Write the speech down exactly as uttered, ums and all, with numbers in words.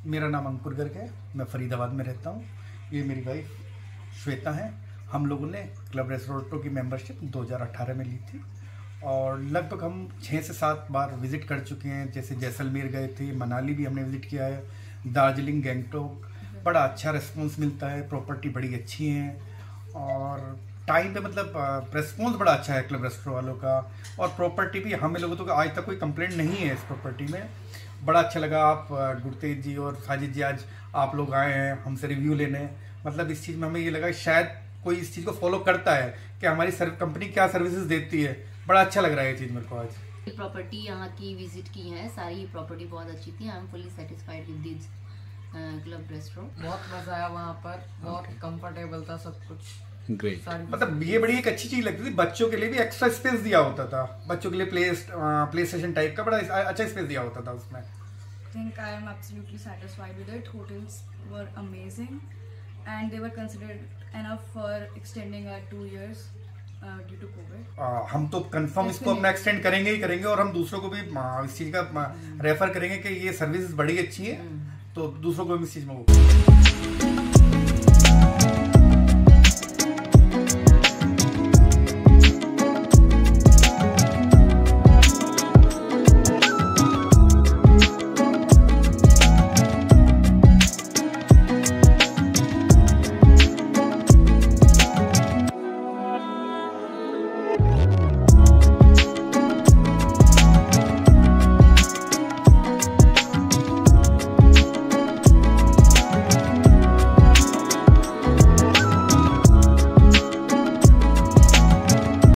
मेरा नाम अंकुर गर्ग है, मैं फरीदाबाद में रहता हूँ। ये मेरी वाइफ श्वेता है। हम लोगों ने क्लब रेस्टोरेंटो की मेंबरशिप दो हज़ार अठारह में ली थी और लगभग हम छः से सात बार विज़िट कर चुके हैं। जैसे जैसलमेर गए थे, मनाली भी हमने विज़िट किया है, दार्जिलिंग, गैंगटोक। बड़ा अच्छा रिस्पॉन्स मिलता है, प्रॉपर्टी बड़ी अच्छी है और टाइम पे मतलब रिस्पॉन्स बड़ा अच्छा है क्लब रेस्टोरेंट वालों का। और प्रॉपर्टी भी हमें लोगों तो आज तक कोई कंप्लेंट नहीं है इस प्रॉपर्टी में। बड़ा अच्छा लगा आप गुरतेज जी और साजिद जी आज आप लोग आए हैं हमसे रिव्यू लेने। मतलब इस चीज़ में हमें ये लगा शायद कोई इस चीज़ को फॉलो करता है कि हमारी सर्व कंपनी क्या सर्विसेज देती है। बड़ा अच्छा लग रहा है ये चीज़ मेरे को। आज प्रॉपर्टी यहाँ की विजिट की है, सारी प्रॉपर्टी बहुत अच्छी थी। I am fully satisfied with this club restaurant. बहुत मजा आया वहाँ पर, बहुत कंफर्टेबल था सब कुछ। ग्रेट। मतलब ये बड़ी एक अच्छी चीज लगती थी। बच्चों के लिए भी एक्स्ट्रा स्पेस दिया होता था, बच्चों के लिए प्ले प्ले स्टेशन टाइप का बड़ा अच्छा स्पेस दिया होता था उसमें। I think I am absolutely satisfied with it. Hotels were amazing and they were considered enough for extending our two years uh, due to COVID. uh, हम तो confirm इसको अपना एक्सटेंड करेंगे ही करेंगे और हम दूसरों को भी इस चीज का रेफर करेंगे कि ये सर्विस बड़ी अच्छी है, तो दूसरों को भी इस चीज में